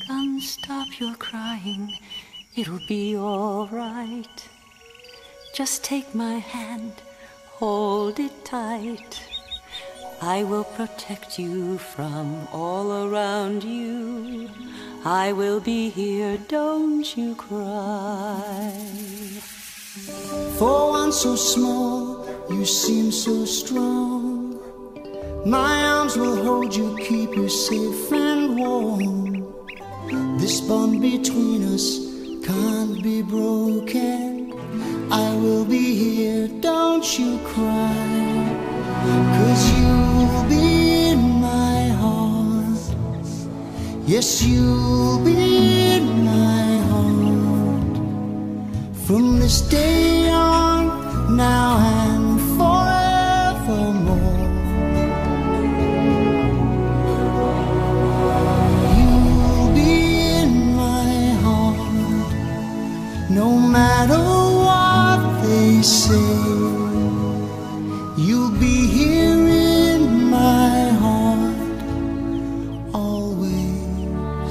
Come, stop your crying, it'll be all right. Just take my hand, hold it tight. I will protect you from all around you. I will be here, don't you cry. For one so small, you seem so strong. My arms will hold you, keep you safe and warm. This bond between us can't be broken. I will be here, don't you cry. 'Cause you'll be in my heart. Yes, you'll be in my heart. From this day on, now and forevermore. You'll be in my heart. No matter what they say, you'll be here in my heart always.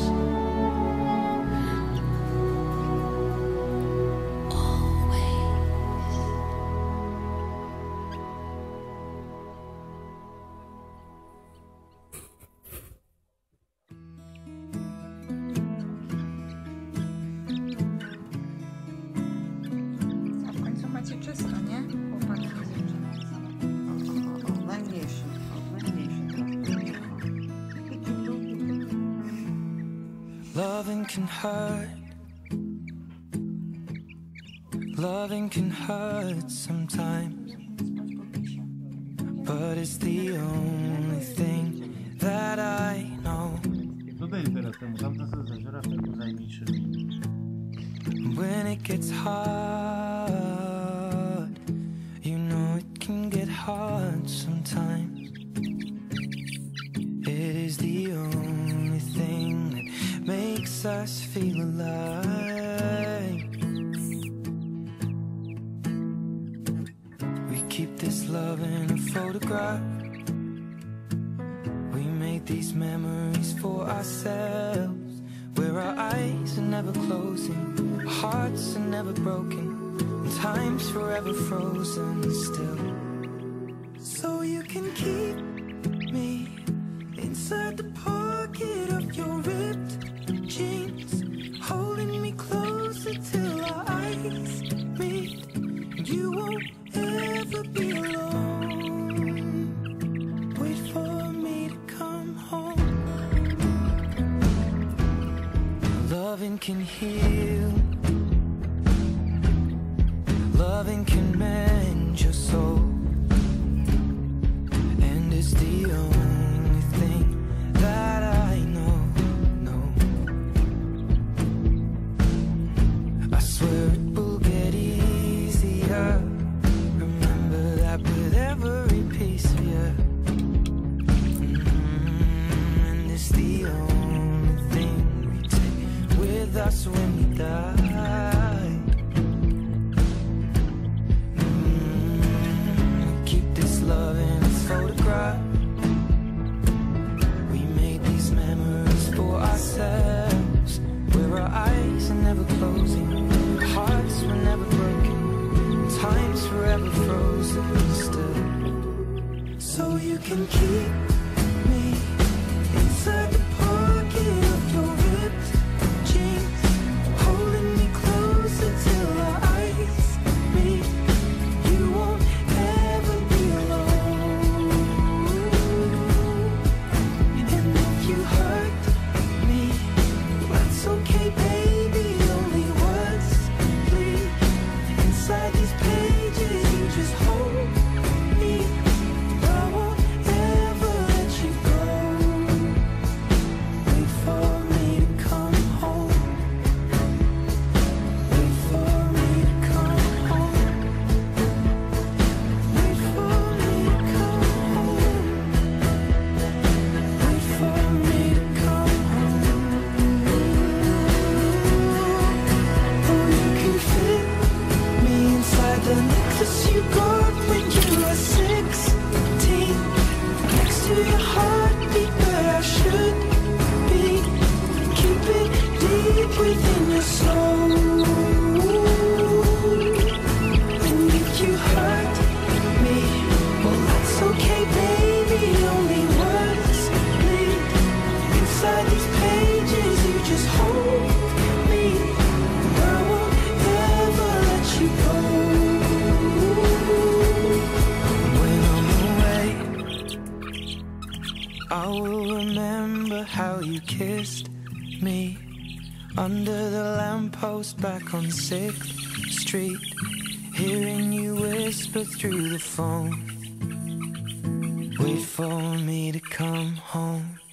A w końcu macie czysto, nie? Chłopaki i dziewczyny. Najmniejszy Loving can hurt. Loving can hurt sometimes, but it's the only thing that I know. When it gets hard, you know it can get hard sometimes. It is the only thing that makes us feel alive. We keep this love in a photograph. We made these memories for ourselves, where our eyes are never closing, our hearts are never broken, and time's forever frozen still. So you can keep me inside the pocket of your ripped jeans, holding me closer till our eyes meet. You won't ever be alone. Wait for me to come home. Loving can heal. Loving can mend your soul. And it's the only thing that I know. I swear it will get easier. Remember that with every piece of you. And it's the only thing we take with us when we die. Keep this love in a photograph. We made these memories for ourselves, where our eyes are never closing, our hearts were never broken, time's forever frozen still. So you can keep me inside the pocket of your ripped jeans, holding me closer till our eyes meet. You won't ever be alone. And if you hurt me, that's okay, baby. Only words bleed inside these pages. You just hold me. I won't ever just me under the lamppost back on 6th Street, hearing you whisper through the phone, wait for me to come home.